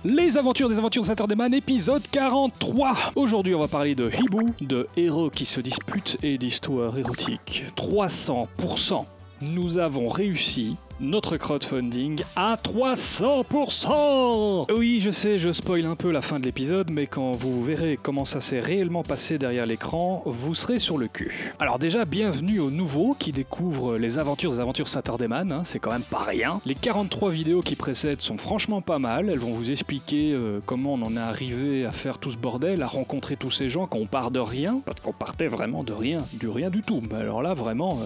Les aventures des aventures Saturday-Man, épisode 43. Aujourd'hui, on va parler de hibou, de héros qui se disputent et d'histoires érotiques. 300%. Nous avons réussi notre crowdfunding à 300%. Oui, je sais, je spoil un peu la fin de l'épisode, mais quand vous verrez comment ça s'est réellement passé derrière l'écran, vous serez sur le cul. Alors déjà, bienvenue aux nouveaux qui découvrent les aventures des aventures Saturday-Man, hein, c'est quand même pas rien. Les 43 vidéos qui précèdent sont franchement pas mal, elles vont vous expliquer comment on en est arrivé à faire tout ce bordel, à rencontrer tous ces gens quand on part de rien, parce qu'on partait vraiment de rien, du rien du tout. Mais alors là, vraiment...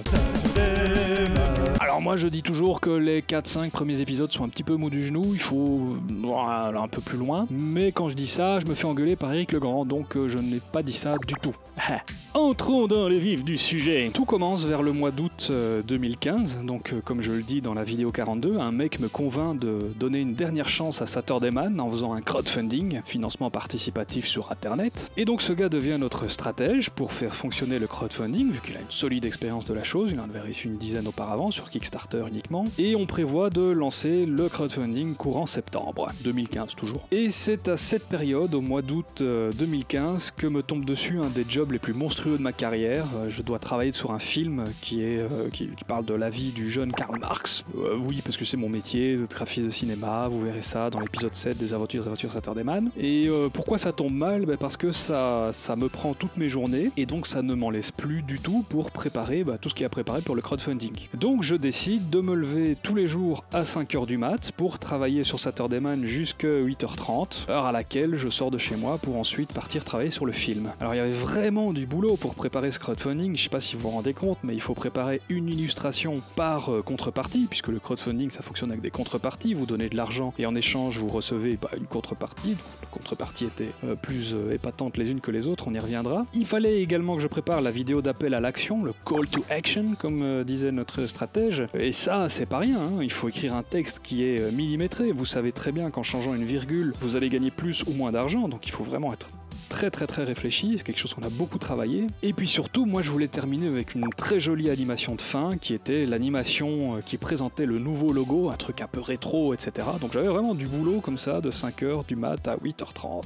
Alors moi, je dis toujours que les 4-5 premiers épisodes sont un petit peu mous du genou, il faut aller un peu plus loin. Mais quand je dis ça, je me fais engueuler par Eric Legrand, donc je n'ai pas dit ça du tout. Entrons dans les vifs du sujet. Tout commence vers le mois d'août 2015, donc comme je le dis dans la vidéo 42, un mec me convainc de donner une dernière chance à Saturday-Man en faisant un crowdfunding, financement participatif sur internet. Et donc ce gars devient notre stratège pour faire fonctionner le crowdfunding, vu qu'il a une solide expérience de la chose, il en avait reçu une dizaine auparavant sur Kickstarter uniquement. Et on prévoit de lancer le crowdfunding courant septembre 2015 toujours. Et c'est à cette période, au mois d'août 2015, que me tombe dessus un des jobs les plus monstrueux de ma carrière. Je dois travailler sur un film qui parle de la vie du jeune Karl Marx. Oui, parce que c'est mon métier, graphiste de cinéma, vous verrez ça dans l'épisode 7 des aventures Saturday-Man. Et pourquoi ça tombe mal ? Parce que ça me prend toutes mes journées, et donc ça ne m'en laisse plus du tout pour préparer tout ce qui est à préparer pour le crowdfunding. Donc je décide de me lever tous les jours à 5h du mat pour travailler sur Saturday-Man jusqu'à 8h30, heure à laquelle je sors de chez moi pour ensuite partir travailler sur le film. Alors il y avait vraiment du boulot pour préparer ce crowdfunding, je sais pas si vous vous rendez compte, mais il faut préparer une illustration par contrepartie, puisque le crowdfunding ça fonctionne avec des contreparties, vous donnez de l'argent et en échange vous recevez une contrepartie, les contreparties étaient plus épatantes les unes que les autres, on y reviendra. Il fallait également que je prépare la vidéo d'appel à l'action, le call to action comme disait notre stratège, et ça c'est pas rien, hein. Il faut écrire un texte qui est millimétré, vous savez très bien qu'en changeant une virgule vous allez gagner plus ou moins d'argent, donc il faut vraiment être très réfléchi, c'est quelque chose qu'on a beaucoup travaillé. Et puis surtout, moi je voulais terminer avec une très jolie animation de fin qui était l'animation qui présentait le nouveau logo, un truc un peu rétro, etc. Donc j'avais vraiment du boulot comme ça de 5h du mat à 8h30.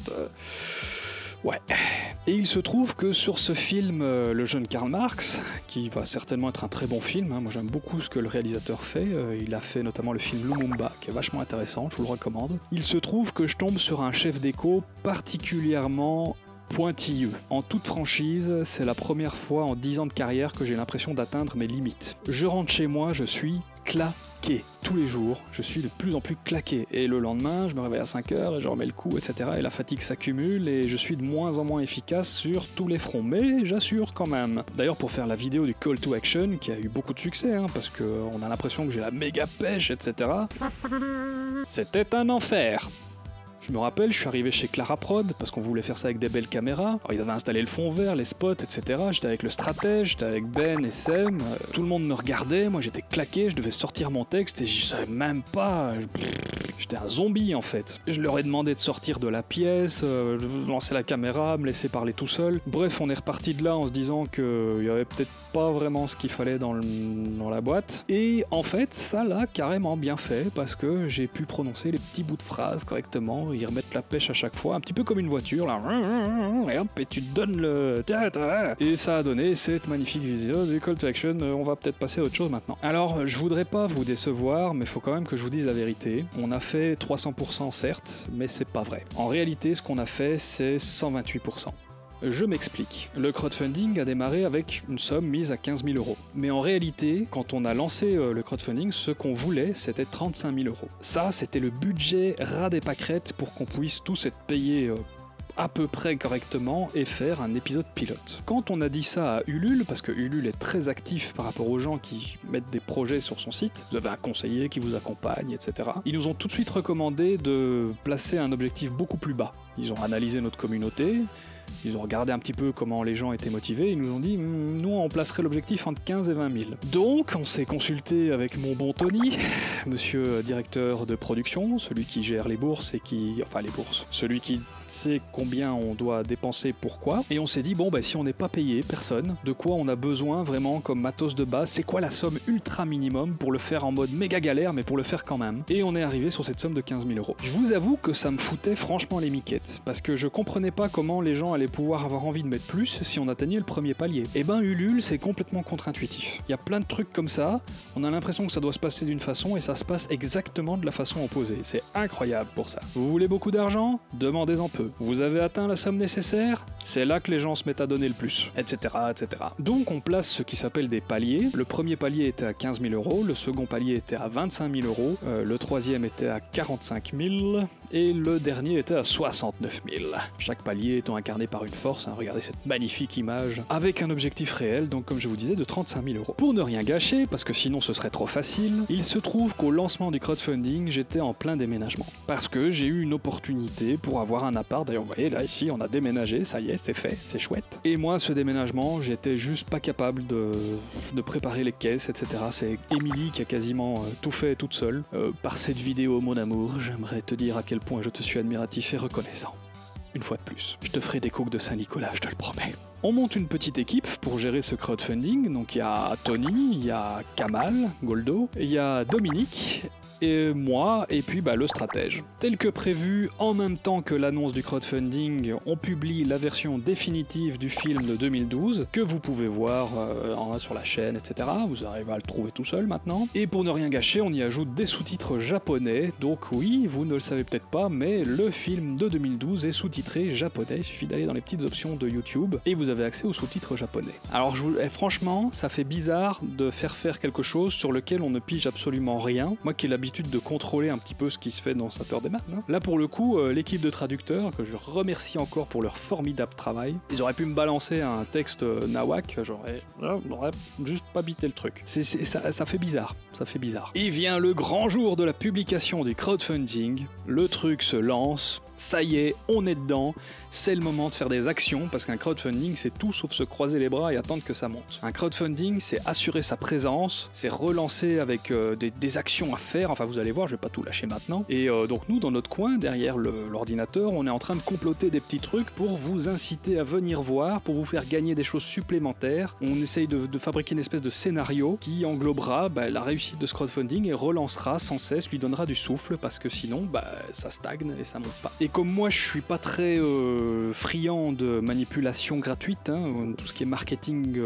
Ouais. Et il se trouve que sur ce film, le jeune Karl Marx, qui va certainement être un très bon film, hein, moi j'aime beaucoup ce que le réalisateur fait, il a fait notamment le film Lumumba, qui est vachement intéressant, je vous le recommande. Il se trouve que je tombe sur un chef déco particulièrement pointilleux. En toute franchise, c'est la première fois en 10 ans de carrière que j'ai l'impression d'atteindre mes limites. Je rentre chez moi, je suis claqué. Tous les jours, je suis de plus en plus claqué. Et le lendemain, je me réveille à 5h et je remets le coup, etc. Et la fatigue s'accumule et je suis de moins en moins efficace sur tous les fronts. Mais j'assure quand même. D'ailleurs, pour faire la vidéo du call to action, qui a eu beaucoup de succès, hein, parce qu'on a l'impression que j'ai la méga pêche, etc. C'était un enfer. Je me rappelle, je suis arrivé chez Clara Prod parce qu'on voulait faire ça avec des belles caméras. Alors, ils avaient installé le fond vert, les spots, etc. J'étais avec le stratège, j'étais avec Ben et Sem. Tout le monde me regardait, moi j'étais claqué, je devais sortir mon texte et je savais même pas. J'étais un zombie en fait. Je leur ai demandé de sortir de la pièce, de lancer la caméra, me laisser parler tout seul. Bref, on est reparti de là en se disant qu'il y avait peut-être pas vraiment ce qu'il fallait dans la boîte. Et en fait, ça l'a carrément bien fait parce que j'ai pu prononcer les petits bouts de phrases correctement. Ils remettent la pêche à chaque fois, un petit peu comme une voiture, là, et hop, et tu te donnes le... Et ça a donné cette magnifique vidéo du call to action, on va peut-être passer à autre chose maintenant. Alors, je voudrais pas vous décevoir, mais faut quand même que je vous dise la vérité. On a fait 300% certes, mais c'est pas vrai. En réalité, ce qu'on a fait, c'est 128%. Je m'explique. Le crowdfunding a démarré avec une somme mise à 15 000 €. Mais en réalité, quand on a lancé le crowdfunding, ce qu'on voulait, c'était 35 000 €. Ça, c'était le budget ras des pâquerettes pour qu'on puisse tous être payés à peu près correctement et faire un épisode pilote. Quand on a dit ça à Ulule, parce que Ulule est très actif par rapport aux gens qui mettent des projets sur son site, vous avez un conseiller qui vous accompagne, etc. Ils nous ont tout de suite recommandé de placer un objectif beaucoup plus bas. Ils ont analysé notre communauté, Ils ont regardé un petit peu comment les gens étaient motivés, ils nous ont dit nous on placerait l'objectif entre 15 et 20 000. Donc on s'est consulté avec mon bon Tony, monsieur directeur de production, celui qui gère les bourses celui qui sait combien on doit dépenser, pourquoi, et on s'est dit bon bah si on n'est pas payé, personne, de quoi on a besoin vraiment comme matos de base, c'est quoi la somme ultra minimum pour le faire en mode méga galère mais pour le faire quand même, et on est arrivé sur cette somme de 15 000 euros. Je vous avoue que ça me foutait franchement les miquettes, parce que je comprenais pas comment les gens allaient pouvoir avoir envie de mettre plus si on atteignait le premier palier. Et ben Ulule c'est complètement contre-intuitif. Il y a plein de trucs comme ça, on a l'impression que ça doit se passer d'une façon et ça se passe exactement de la façon opposée. C'est incroyable pour ça. Vous voulez beaucoup d'argent? Demandez-en peu. Vous avez atteint la somme nécessaire? C'est là que les gens se mettent à donner le plus, etc. etc. Donc on place ce qui s'appelle des paliers. Le premier palier était à 15 000 euros, le second palier était à 25 000 euros, le troisième était à 45 000 et le dernier était à 69 000. Chaque palier étant incarné par une force, hein, regardez cette magnifique image, avec un objectif réel, donc comme je vous disais, de 35 000 euros. Pour ne rien gâcher, parce que sinon ce serait trop facile, il se trouve qu'au lancement du crowdfunding, j'étais en plein déménagement. Parce que j'ai eu une opportunité pour avoir un appart, d'ailleurs vous voyez là ici on a déménagé, ça y est, c'est fait, c'est chouette. Et moi ce déménagement, j'étais juste pas capable de préparer les caisses, etc. C'est Émilie qui a quasiment tout fait toute seule. Par cette vidéo mon amour, j'aimerais te dire à quel point je te suis admiratif et reconnaissant. Une fois de plus, je te ferai des coques de Saint-Nicolas, je te le promets. On monte une petite équipe pour gérer ce crowdfunding, donc il y a Tony, il y a Kamal, Goldo, il y a Dominique, et moi, et puis le stratège. Tel que prévu, en même temps que l'annonce du crowdfunding, on publie la version définitive du film de 2012, que vous pouvez voir sur la chaîne, etc. Vous arrivez à le trouver tout seul maintenant. Et pour ne rien gâcher, on y ajoute des sous-titres japonais, donc oui, vous ne le savez peut-être pas, mais le film de 2012 est sous-titré japonais, il suffit d'aller dans les petites options de YouTube, et vous avez accès aux sous-titres japonais. Alors franchement, ça fait bizarre de faire quelque chose sur lequel on ne pige absolument rien. Moi qui ai l'habitude de contrôler un petit peu ce qui se fait dans Saturday Man. Là pour le coup, l'équipe de traducteurs, que je remercie encore pour leur formidable travail, ils auraient pu me balancer un texte nawak, j'aurais juste pas bité le truc. Ça fait bizarre, ça fait bizarre. Et vient le grand jour de la publication du crowdfunding, le truc se lance, ça y est, on est dedans, c'est le moment de faire des actions, parce qu'un crowdfunding c'est tout sauf se croiser les bras et attendre que ça monte. Un crowdfunding c'est assurer sa présence, c'est relancer avec des actions à faire, enfin vous allez voir, je vais pas tout lâcher maintenant. Et donc nous dans notre coin, derrière l'ordinateur, on est en train de comploter des petits trucs pour vous inciter à venir voir, pour vous faire gagner des choses supplémentaires. On essaye de fabriquer une espèce de scénario qui englobera la réussite de ce crowdfunding et relancera sans cesse, lui donnera du souffle, parce que sinon ça stagne et ça monte pas. Et comme moi je suis pas très friand de manipulation gratuite, hein, tout ce qui est marketing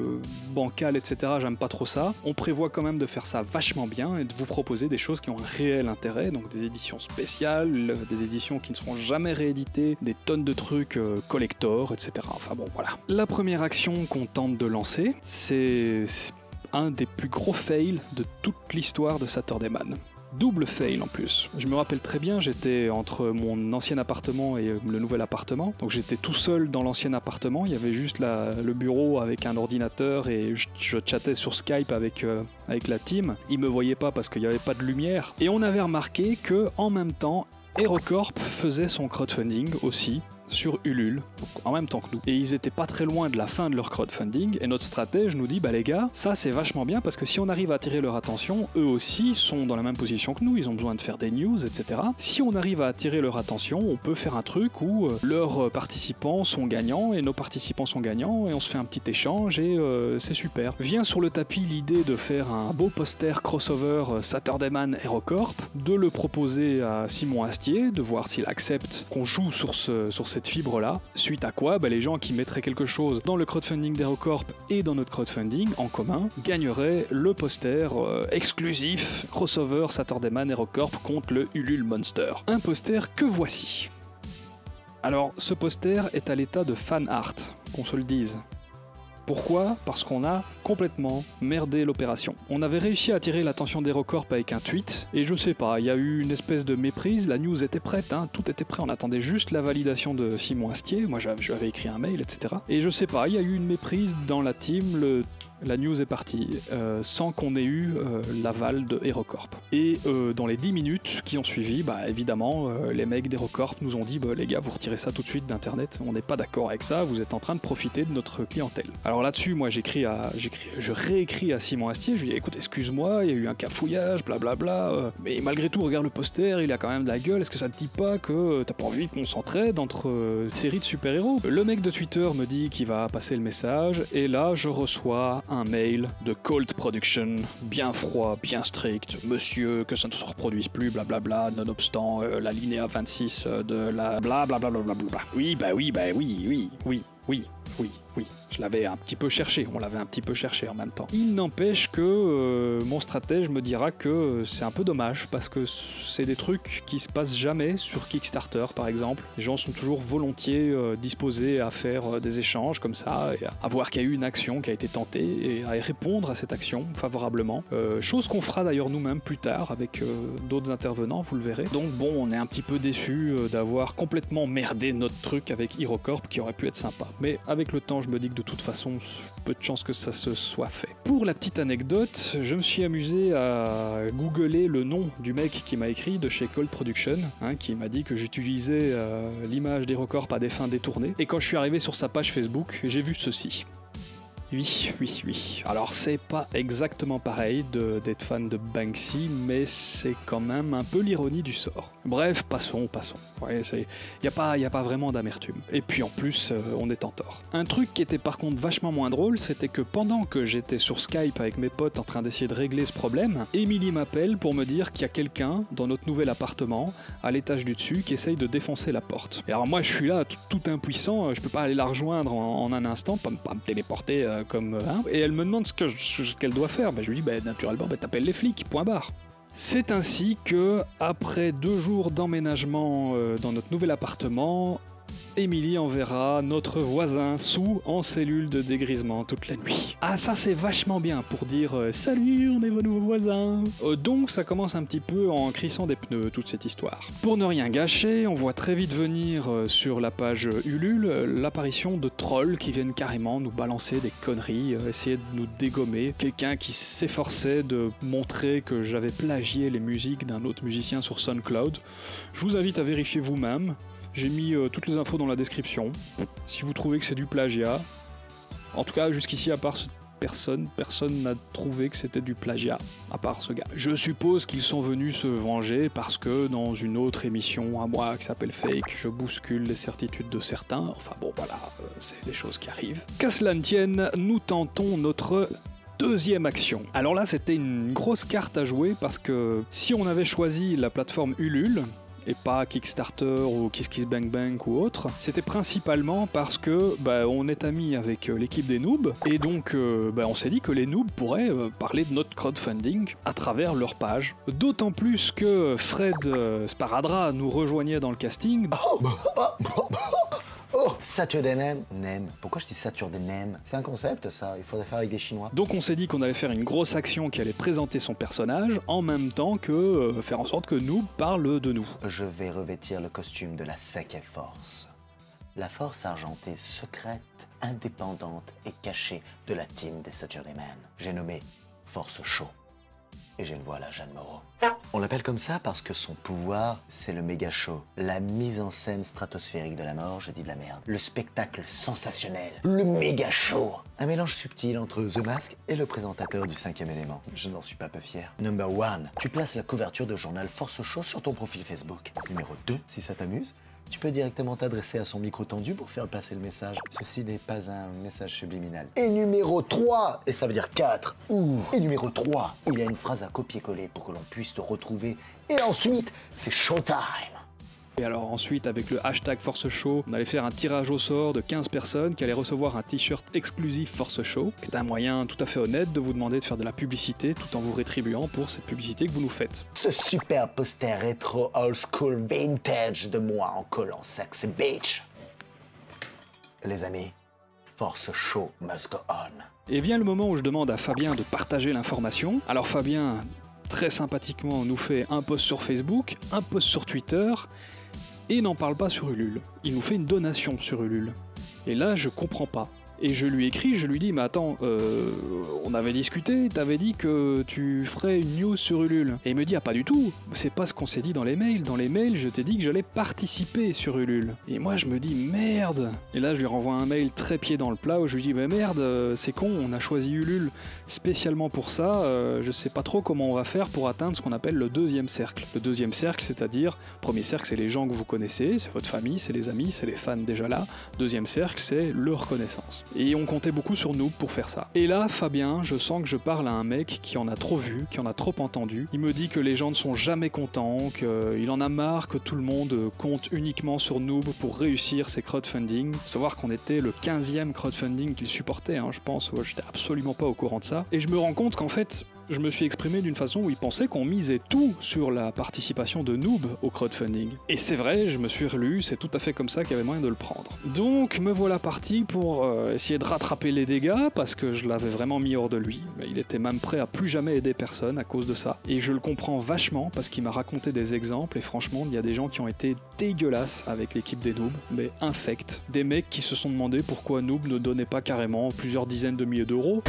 bancal, etc., j'aime pas trop ça, on prévoit quand même de faire ça vachement bien et de vous proposer des choses qui ont un réel intérêt, donc des éditions spéciales, des éditions qui ne seront jamais rééditées, des tonnes de trucs collector, etc. Enfin bon, voilà. La première action qu'on tente de lancer, c'est un des plus gros fails de toute l'histoire de Saturday Man. Double fail en plus. Je me rappelle très bien, j'étais entre mon ancien appartement et le nouvel appartement. Donc j'étais tout seul dans l'ancien appartement, il y avait juste le bureau avec un ordinateur et je chattais sur Skype avec la team. Ils me voyaient pas parce qu'il n'y avait pas de lumière. Et on avait remarqué que en même temps, HeroCorp faisait son crowdfunding aussi sur Ulule, donc en même temps que nous. Et ils étaient pas très loin de la fin de leur crowdfunding, et notre stratège nous dit, les gars, ça c'est vachement bien, parce que si on arrive à attirer leur attention, eux aussi sont dans la même position que nous, ils ont besoin de faire des news, etc. Si on arrive à attirer leur attention, on peut faire un truc où leurs participants sont gagnants, et nos participants sont gagnants, et on se fait un petit échange, et c'est super. Vient sur le tapis l'idée de faire un beau poster crossover Saturday Man HeroCorp, de le proposer à Simon Astier, de voir s'il accepte qu'on joue sur cette fibre-là, suite à quoi les gens qui mettraient quelque chose dans le crowdfunding d'HeroCorp et dans notre crowdfunding en commun gagneraient le poster exclusif crossover Saturday Man HeroCorp contre le Ulule Monster. Un poster que voici. Alors, ce poster est à l'état de fan art, qu'on se le dise. Pourquoi ? Parce qu'on a complètement merdé l'opération. On avait réussi à attirer l'attention d'HeroCorp avec un tweet, et je sais pas, il y a eu une espèce de méprise, la news était prête, tout était prêt, on attendait juste la validation de Simon Astier, moi j'avais écrit un mail, etc. Et je sais pas, il y a eu une méprise dans la team, le La news est partie, sans qu'on ait eu l'aval de HeroCorp. Et dans les 10 minutes qui ont suivi, évidemment, les mecs d'HeroCorp nous ont dit les gars, vous retirez ça tout de suite d'internet, on n'est pas d'accord avec ça, vous êtes en train de profiter de notre clientèle. Alors là-dessus, moi je réécris à Simon Astier, je lui dis écoute, excuse-moi, il y a eu un cafouillage, blablabla, mais malgré tout, regarde le poster, il a quand même de la gueule, est-ce que ça te dit pas que t'as pas envie qu'on s'entraide entre séries de super-héros? Le mec de Twitter me dit qu'il va passer le message, et là je reçois un mail de Colt Production, bien froid, bien strict, monsieur, que ça ne se reproduise plus, blablabla, nonobstant l'alinéa 26 de la blablabla. Oui, je l'avais un petit peu cherché, on l'avait un petit peu cherché en même temps. Il n'empêche que mon stratège me dira que c'est un peu dommage, parce que c'est des trucs qui se passent jamais sur Kickstarter par exemple. Les gens sont toujours volontiers disposés à faire des échanges comme ça, et à voir qu'il y a eu une action qui a été tentée, et à répondre à cette action favorablement. Chose qu'on fera d'ailleurs nous-mêmes plus tard avec d'autres intervenants, vous le verrez. Donc bon, on est un petit peu déçus d'avoir complètement merdé notre truc avec HeroCorp, qui aurait pu être sympa. Mais avec le temps, je me dis que de toute façon, peu de chances que ça se soit fait. Pour la petite anecdote, je me suis amusé à googler le nom du mec qui m'a écrit de chez Colt Production, qui m'a dit que j'utilisais l'image d'HeroCorp à des fins détournées. Et quand je suis arrivé sur sa page Facebook, j'ai vu ceci. Oui. Alors c'est pas exactement pareil d'être fan de Banksy, mais c'est quand même un peu l'ironie du sort. Bref, passons. Ouais, y a pas vraiment d'amertume. Et puis en plus, on est en tort. Un truc qui était par contre vachement moins drôle, c'était que pendant que j'étais sur Skype avec mes potes en train d'essayer de régler ce problème, Emily m'appelle pour me dire qu'il y a quelqu'un dans notre nouvel appartement, à l'étage du dessus, qui essaye de défoncer la porte. Et alors moi je suis là, tout impuissant, je peux pas aller la rejoindre en un instant, pas me téléporter et elle me demande ce qu'elle doit faire. Je lui dis naturellement t'appelles les flics, point barre. C'est ainsi que, après 2 jours d'emménagement dans notre nouvel appartement, Émilie enverra notre voisin sous en cellule de dégrisement toute la nuit. Ah, ça c'est vachement bien pour dire salut, on est vos nouveaux voisins. Donc ça commence un petit peu en crissant des pneus, toute cette histoire. Pour ne rien gâcher, on voit très vite venir sur la page Ulule l'apparition de trolls qui viennent carrément nous balancer des conneries, essayer de nous dégommer. Quelqu'un qui s'efforçait de montrer que j'avais plagié les musiques d'un autre musicien sur SoundCloud. Je vous invite à vérifier vous-même. J'ai mis toutes les infos dans la description. Si vous trouvez que c'est du plagiat, en tout cas jusqu'ici, à part cette personne n'a trouvé que c'était du plagiat, à part ce gars. Je suppose qu'ils sont venus se venger parce que dans une autre émission à moi qui s'appelle Fake, je bouscule les certitudes de certains. Enfin bon, voilà, c'est des choses qui arrivent. Qu'à cela ne tienne, nous tentons notre deuxième action. Alors là, c'était une grosse carte à jouer parce que si on avait choisi la plateforme Ulule, et pas Kickstarter ou KissKissBankBank ou autre, c'était principalement parce que on est amis avec l'équipe des noobs, et donc on s'est dit que les noobs pourraient parler de notre crowdfunding à travers leur page. D'autant plus que Fred Sparadra nous rejoignait dans le casting. Oh, Saturday Nem. Pourquoi je dis Saturday Nem? C'est un concept, ça. Il faudrait faire avec des Chinois. Donc on s'est dit qu'on allait faire une grosse action qui allait présenter son personnage, en même temps que faire en sorte que Noob parle de nous. Je vais revêtir le costume de la 5e force. La force argentée secrète, indépendante et cachée de la team des Saturday Men. J'ai nommé Force Show. Et j'ai une voix à la Jeanne Moreau. On l'appelle comme ça parce que son pouvoir, c'est le méga show. La mise en scène stratosphérique de la mort, je dis de la merde. Le spectacle sensationnel. Le méga show. Un mélange subtil entre The Mask et le présentateur du 5e élément. Je n'en suis pas peu fier. Number 1, tu places la couverture de journal Force Show sur ton profil Facebook. Numéro 2, si ça t'amuse, tu peux directement t'adresser à son micro tendu pour faire passer le message. Ceci n'est pas un message subliminal. Et numéro 3, et ça veut dire 4, et numéro 3, il y a une phrase à copier-coller pour que l'on puisse te retrouver. Et ensuite, c'est showtime. Et alors ensuite, avec le hashtag Force Show, on allait faire un tirage au sort de 15 personnes qui allaient recevoir un t-shirt exclusif Force Show, qui est un moyen tout à fait honnête de vous demander de faire de la publicité tout en vous rétribuant pour cette publicité que vous nous faites. Ce super poster rétro old school vintage de moi en collant sexy bitch. Les amis, Force Show must go on. Et vient le moment où je demande à Fabien de partager l'information. Alors Fabien, très sympathiquement, nous fait un post sur Facebook, un post sur Twitter, et n'en parle pas sur Ulule. Il nous fait une donation sur Ulule. Et là, je comprends pas. Et je lui écris, je lui dis, mais attends, on avait discuté, t'avais dit que tu ferais une news sur Ulule. Et il me dit, ah pas du tout, c'est pas ce qu'on s'est dit dans les mails. Dans les mails, je t'ai dit que j'allais participer sur Ulule. Et moi je me dis, merde. Et là je lui renvoie un mail très pied dans le plat où je lui dis, mais merde, c'est con, on a choisi Ulule spécialement pour ça, je sais pas trop comment on va faire pour atteindre ce qu'on appelle le deuxième cercle. Le deuxième cercle, c'est-à-dire, premier cercle c'est les gens que vous connaissez, c'est votre famille, c'est les amis, c'est les fans déjà là. Deuxième cercle, c'est leur reconnaissance. Et on comptait beaucoup sur Noob pour faire ça. Et là, Fabien, je sens que je parle à un mec qui en a trop vu, qui en a trop entendu. Il me dit que les gens ne sont jamais contents, qu'il en a marre que tout le monde compte uniquement sur Noob pour réussir ses crowdfunding. Faut savoir qu'on était le 15e crowdfunding qu'il supportait, je pense. J'étais absolument pas au courant de ça. Et je me rends compte qu'en fait, je me suis exprimé d'une façon où il pensait qu'on misait tout sur la participation de Noob au crowdfunding. Et c'est vrai, je me suis relu, c'est tout à fait comme ça qu'il y avait moyen de le prendre. Donc me voilà parti pour essayer de rattraper les dégâts, parce que je l'avais vraiment mis hors de lui. Il était même prêt à plus jamais aider personne à cause de ça. Et je le comprends vachement, parce qu'il m'a raconté des exemples, et franchement, il y a des gens qui ont été dégueulasses avec l'équipe des Noob, mais infects. Des mecs qui se sont demandé pourquoi Noob ne donnait pas carrément plusieurs dizaines de milliers d'euros.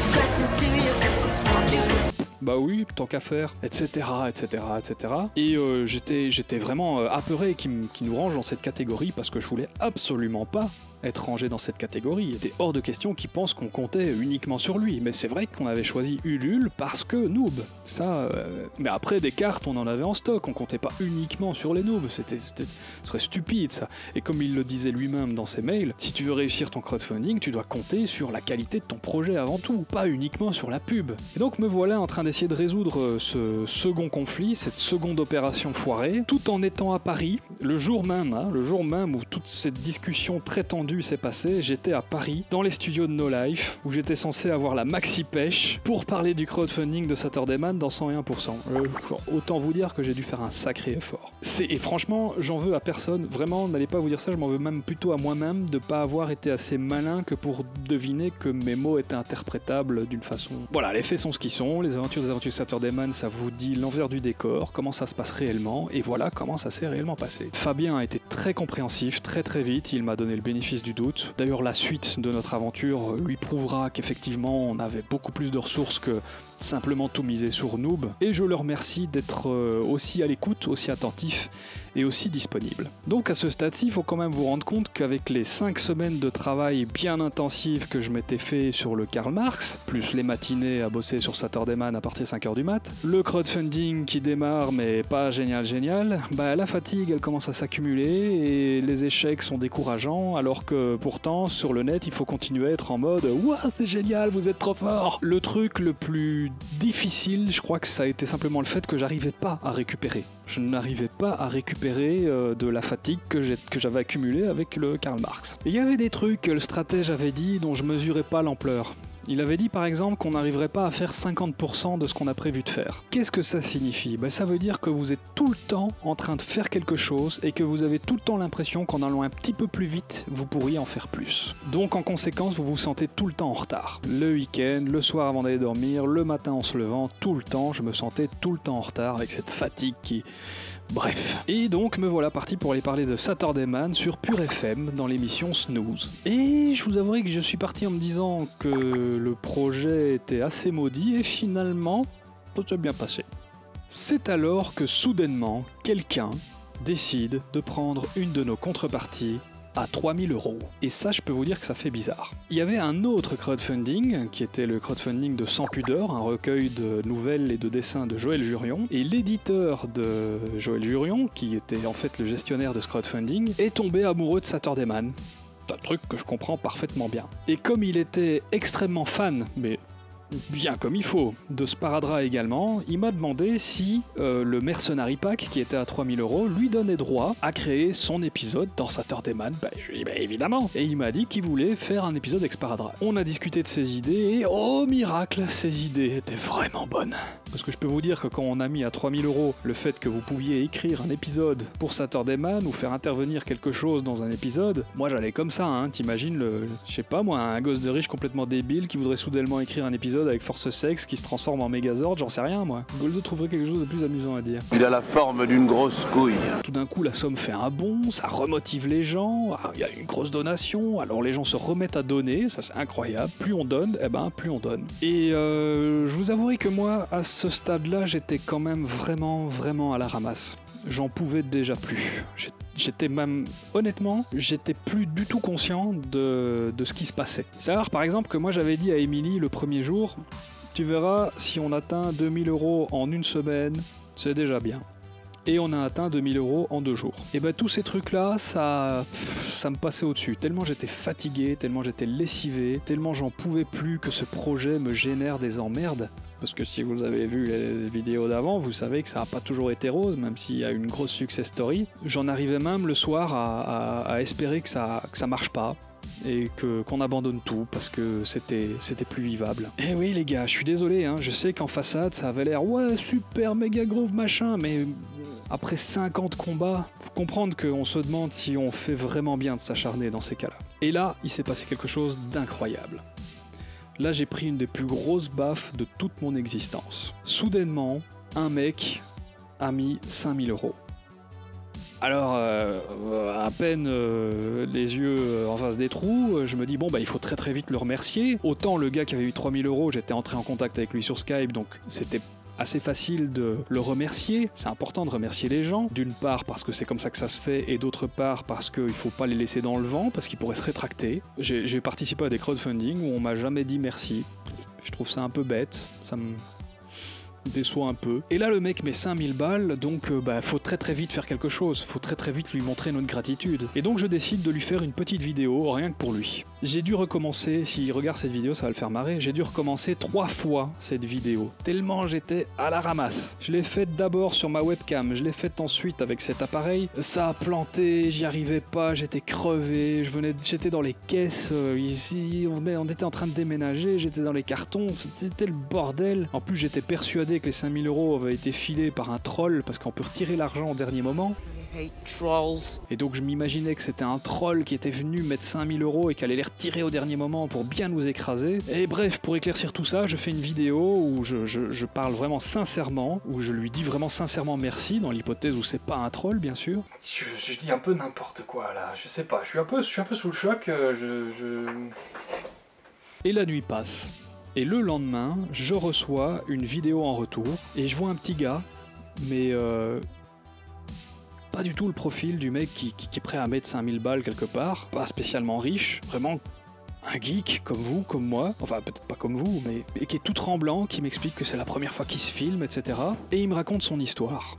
Bah oui, tant qu'à faire, etc., etc., etc. Et j'étais vraiment apeuré qu'il nous range dans cette catégorie, parce que je voulais absolument pas être rangé dans cette catégorie. Il était hors de question qu'il pense qu'on comptait uniquement sur lui. Mais c'est vrai qu'on avait choisi Ulule parce que Noob. Ça, mais après, des cartes, on en avait en stock. On comptait pas uniquement sur les Noobs. Ce serait stupide, ça. Et comme il le disait lui-même dans ses mails, si tu veux réussir ton crowdfunding, tu dois compter sur la qualité de ton projet avant tout, pas uniquement sur la pub. Et donc me voilà en train d'essayer de résoudre ce second conflit, cette seconde opération foirée, tout en étant à Paris, le jour même où toute cette discussion très tendue s'est passée. J'étais à Paris, dans les studios de No Life, où j'étais censé avoir la maxi pêche pour parler du crowdfunding de Saturday Man dans 101%. Autant vous dire que j'ai dû faire un sacré effort. Et franchement, j'en veux à personne. Vraiment, n'allez pas vous dire ça, je m'en veux même plutôt à moi-même de pas avoir été assez malin que pour deviner que mes mots étaient interprétables d'une façon... Voilà, les faits sont ce qu'ils sont, les aventures des aventures Saturday Man, ça vous dit l'envers du décor, comment ça se passe réellement, et voilà comment ça s'est réellement passé. Fabien a été très compréhensif, très vite, il m'a donné le bénéfice du doute. D'ailleurs, la suite de notre aventure lui prouvera qu'effectivement, on avait beaucoup plus de ressources que simplement tout miser sur Noob, et je le remercie d'être aussi à l'écoute, aussi attentif et aussi disponible. Donc à ce stade-ci, il faut quand même vous rendre compte qu'avec les 5 semaines de travail bien intensives que je m'étais fait sur le Karl Marx, plus les matinées à bosser sur Saturday Man à partir de 5h du mat, le crowdfunding qui démarre mais pas génial, bah la fatigue elle commence à s'accumuler et les échecs sont décourageants, alors que pourtant sur le net il faut continuer à être en mode « Ouah c'est génial, vous êtes trop fort !» Le truc le plus difficile, je crois que ça a été simplement le fait que j'arrivais pas à récupérer. Je n'arrivais pas à récupérer de la fatigue que j'avais accumulée avec le Karl Marx. Et il y avait des trucs que le stratège avait dit dont je mesurais pas l'ampleur. Il avait dit par exemple qu'on n'arriverait pas à faire 50% de ce qu'on a prévu de faire. Qu'est-ce que ça signifie ? Ça veut dire que vous êtes tout le temps en train de faire quelque chose et que vous avez tout le temps l'impression qu'en allant un petit peu plus vite, vous pourriez en faire plus. Donc en conséquence, vous vous sentez tout le temps en retard. Le week-end, le soir avant d'aller dormir, le matin en se levant, tout le temps, je me sentais tout le temps en retard avec cette fatigue qui... Bref. Et donc me voilà parti pour aller parler de Saturday Man sur Pure FM dans l'émission Snooze. Et je vous avouerai que je suis parti en me disant que le projet était assez maudit et finalement, tout s'est bien passé. C'est alors que soudainement, quelqu'un décide de prendre une de nos contreparties à 3000 €. Et ça, je peux vous dire que ça fait bizarre. Il y avait un autre crowdfunding, qui était le crowdfunding de Sans Pudeur, un recueil de nouvelles et de dessins de Joël Jurion. Et l'éditeur de Joël Jurion, qui était en fait le gestionnaire de ce crowdfunding, est tombé amoureux de Saturday Man. C'est un truc que je comprends parfaitement bien. Et comme il était extrêmement fan, mais bien comme il faut, de Sparadrap également, il m'a demandé si le Mercenary Pack, qui était à 3000 €, lui donnait droit à créer son épisode dans Saturday Man. Je lui ai dit évidemment. Et il m'a dit qu'il voulait faire un épisode avec Sparadrap. On a discuté de ses idées et oh miracle, ses idées étaient vraiment bonnes. Parce que je peux vous dire que quand on a mis à 3000 € le fait que vous pouviez écrire un épisode pour Saturday Man ou faire intervenir quelque chose dans un épisode, moi j'allais comme ça, hein. T'imagines je sais pas moi, un gosse de riche complètement débile qui voudrait soudainement écrire un épisode avec Force Sex qui se transforme en Megazord, j'en sais rien moi. Goldo trouverait quelque chose de plus amusant à dire. Il a la forme d'une grosse couille. Tout d'un coup la somme fait un bond, ça remotive les gens, il y a une grosse donation, alors les gens se remettent à donner, ça c'est incroyable. Plus on donne, plus on donne. Et je vous avouerai que moi, à ce stade-là, j'étais quand même vraiment à la ramasse. J'en pouvais déjà plus. J'étais même, honnêtement, j'étais plus du tout conscient de ce qui se passait. C'est rare, par exemple, que moi j'avais dit à Émilie le premier jour, tu verras, si on atteint 2000 € en une semaine, c'est déjà bien. Et on a atteint 2000 € en 2 jours. Et ben tous ces trucs-là, ça me passait au-dessus. Tellement j'étais fatigué, tellement j'étais lessivé, tellement j'en pouvais plus que ce projet me génère des emmerdes. Parce que si vous avez vu les vidéos d'avant, vous savez que ça n'a pas toujours été rose, même s'il y a une grosse success story. J'en arrivais même le soir à espérer que ça marche pas. Et qu'on abandonne tout parce que c'était plus vivable. Et oui les gars, je suis désolé, hein, je sais qu'en façade ça avait l'air ouais super méga groove machin, mais après 50 combats, faut comprendre qu'on se demande si on fait vraiment bien de s'acharner dans ces cas-là. Et là, il s'est passé quelque chose d'incroyable. Là j'ai pris une des plus grosses baffes de toute mon existence. Soudainement, un mec a mis 5000 €. Alors, à peine les yeux en face des trous, je me dis bon bah il faut très vite le remercier. Autant le gars qui avait eu 3000 €, j'étais entré en contact avec lui sur Skype, donc c'était assez facile de le remercier. C'est important de remercier les gens, d'une part parce que c'est comme ça que ça se fait, et d'autre part parce qu'il faut pas les laisser dans le vent, parce qu'ils pourraient se rétracter. J'ai participé à des crowdfunding où on m'a jamais dit merci. Je trouve ça un peu bête, ça me déçoit un peu. Et là le mec met 5000 balles, donc faut très vite faire quelque chose, faut très vite lui montrer notre gratitude. Et donc je décide de lui faire une petite vidéo, rien que pour lui. J'ai dû recommencer, s'il regarde cette vidéo ça va le faire marrer, j'ai dû recommencer 3 fois cette vidéo, tellement j'étais à la ramasse. Je l'ai faite d'abord sur ma webcam, je l'ai faite ensuite avec cet appareil, ça a planté, j'y arrivais pas, j'étais crevé, j'étais dans les caisses, ici on était en train de déménager, j'étais dans les cartons, c'était le bordel. En plus j'étais persuadé que les 5000 € avaient été filés par un troll parce qu'on peut retirer l'argent au dernier moment. Et donc je m'imaginais que c'était un troll qui était venu mettre 5000 € et qui allait les retirer au dernier moment pour bien nous écraser. Et bref, pour éclaircir tout ça, je fais une vidéo où je parle vraiment sincèrement, où je lui dis vraiment sincèrement merci, dans l'hypothèse où c'est pas un troll bien sûr. Je dis un peu n'importe quoi là, je sais pas, je suis un peu sous le choc, Et la nuit passe. Et le lendemain, je reçois une vidéo en retour et je vois un petit gars, mais pas du tout le profil du mec qui est prêt à mettre 5000 balles quelque part, pas spécialement riche, vraiment un geek comme vous, comme moi, enfin peut-être pas comme vous, mais et qui est tout tremblant, qui m'explique que c'est la première fois qu'il se filme, etc. Et il me raconte son histoire.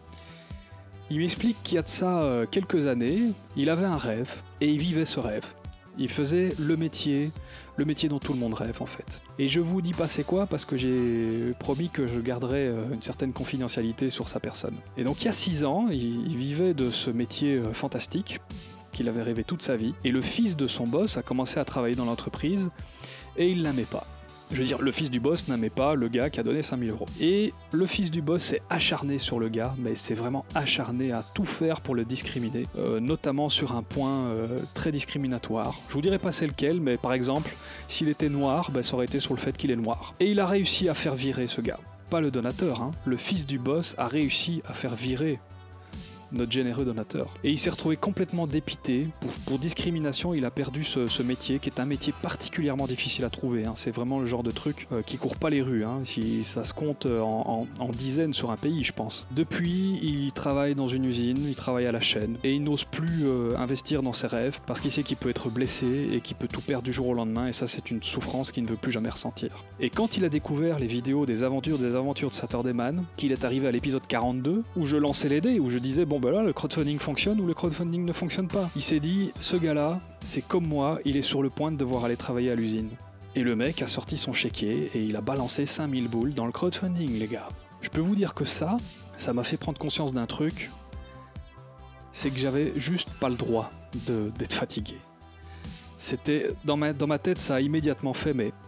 Il m'explique qu'il y a de ça quelques années, il avait un rêve et il vivait ce rêve. Il faisait le métier dont tout le monde rêve en fait. Et je vous dis pas c'est quoi parce que j'ai promis que je garderais une certaine confidentialité sur sa personne. Et donc il y a 6 ans, il vivait de ce métier fantastique qu'il avait rêvé toute sa vie. Et le fils de son boss a commencé à travailler dans l'entreprise et il l'aimait pas. Je veux dire, le fils du boss n'aimait pas le gars qui a donné 5000 €. Et le fils du boss s'est acharné sur le gars, mais c'est vraiment acharné à tout faire pour le discriminer, notamment sur un point très discriminatoire. Je vous dirai pas c'est lequel, mais par exemple, s'il était noir, ça aurait été sur le fait qu'il est noir. Et il a réussi à faire virer ce gars. Pas le donateur, hein. Le fils du boss a réussi à faire virer notre généreux donateur. Et il s'est retrouvé complètement dépité. Pour discrimination, il a perdu ce métier, qui est un métier particulièrement difficile à trouver. Hein. C'est vraiment le genre de truc qui court pas les rues. Hein. Si ça se compte en dizaines sur un pays, je pense. Depuis, il travaille dans une usine, il travaille à la chaîne, et il n'ose plus investir dans ses rêves, parce qu'il sait qu'il peut être blessé et qu'il peut tout perdre du jour au lendemain, et ça c'est une souffrance qu'il ne veut plus jamais ressentir. Et quand il a découvert les vidéos des aventures de Saturday Man, qu'il est arrivé à l'épisode 42, où je lançais les dés, où je disais bon là, le crowdfunding fonctionne ou le crowdfunding ne fonctionne pas. Il s'est dit, ce gars-là, c'est comme moi, il est sur le point de devoir aller travailler à l'usine. Et le mec a sorti son chéquier et il a balancé 5000 boules dans le crowdfunding, les gars. Je peux vous dire que ça m'a fait prendre conscience d'un truc, c'est que j'avais juste pas le droit d'être fatigué. C'était, dans ma tête, ça a immédiatement fait, mais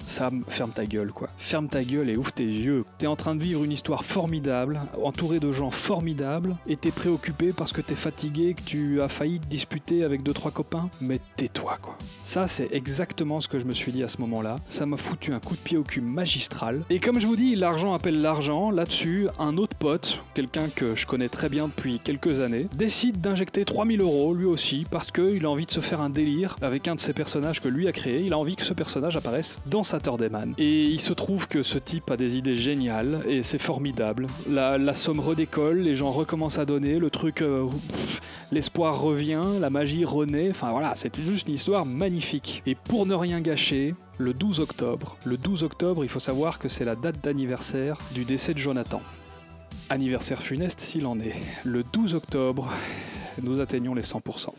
Sam, ferme ta gueule quoi. Ferme ta gueule et ouvre tes yeux. T'es en train de vivre une histoire formidable, entouré de gens formidables, et t'es préoccupé parce que t'es fatigué, que tu as failli te disputer avec 2-3 copains. Mais tais-toi quoi. Ça c'est exactement ce que je me suis dit à ce moment-là. Ça m'a foutu un coup de pied au cul magistral. Et comme je vous dis, l'argent appelle l'argent. Là-dessus, un autre pote, quelqu'un que je connais très bien depuis quelques années, décide d'injecter 3000 € lui aussi parce qu'il a envie de se faire un délire avec un de ses personnages que lui a créé. Il a envie que ce personnage apparaisse dans Saturday Man. Et il se trouve que ce type a des idées géniales et c'est formidable. La somme redécolle, les gens recommencent à donner, le truc, l'espoir revient, la magie renaît. Enfin voilà, c'est juste une histoire magnifique. Et pour ne rien gâcher, le 12 octobre, il faut savoir que c'est la date d'anniversaire du décès de Jonathan. Anniversaire funeste s'il en est. Le 12 octobre, nous atteignons les 100%.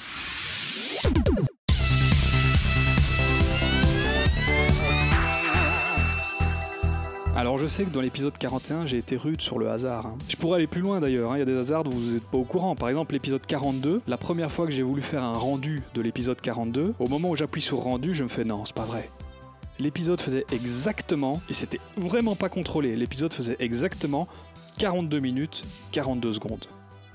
Alors je sais que dans l'épisode 41, j'ai été rude sur le hasard. Je pourrais aller plus loin d'ailleurs, il y a des hasards dont vous n'êtes pas au courant. Par exemple, l'épisode 42, la première fois que j'ai voulu faire un rendu de l'épisode 42, au moment où j'appuie sur rendu, je me fais non, c'est pas vrai. L'épisode faisait exactement, et c'était vraiment pas contrôlé, l'épisode faisait exactement 42 minutes, 42 secondes.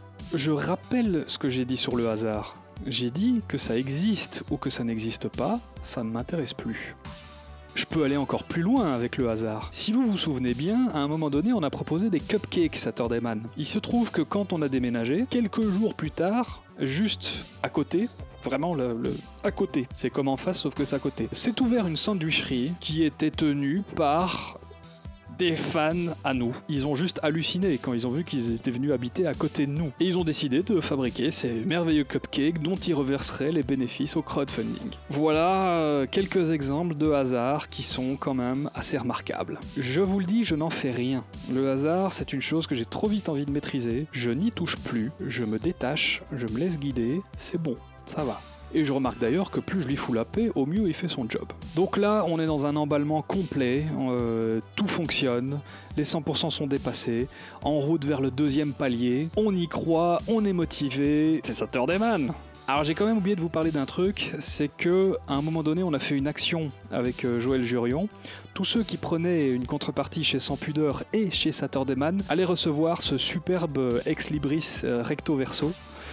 Je rappelle ce que j'ai dit sur le hasard. J'ai dit que ça existe ou que ça n'existe pas, ça ne m'intéresse plus. Je peux aller encore plus loin avec le hasard. Si vous vous souvenez bien, à un moment donné, on a proposé des cupcakes Saturday Man. Il se trouve que quand on a déménagé, quelques jours plus tard, juste à côté, vraiment à côté, c'est comme en face sauf que c'est à côté, s'est ouvert une sandwicherie qui était tenue par des fans à nous. Ils ont juste halluciné quand ils ont vu qu'ils étaient venus habiter à côté de nous. Et ils ont décidé de fabriquer ces merveilleux cupcakes dont ils reverseraient les bénéfices au crowdfunding. Voilà quelques exemples de hasard qui sont quand même assez remarquables. Je vous le dis, je n'en fais rien. Le hasard, c'est une chose que j'ai trop vite envie de maîtriser. Je n'y touche plus, je me détache, je me laisse guider, c'est bon, ça va. Et je remarque d'ailleurs que plus je lui fous la paix, au mieux il fait son job. Donc là, on est dans un emballement complet, tout fonctionne, les 100% sont dépassés, en route vers le deuxième palier, on y croit, on est motivé, c'est Saturday Man. Alors j'ai quand même oublié de vous parler d'un truc, c'est que à un moment donné on a fait une action avec Joël Jurion. Tous ceux qui prenaient une contrepartie chez Sans Pudeur et chez Saturday Man allaient recevoir ce superbe ex libris recto verso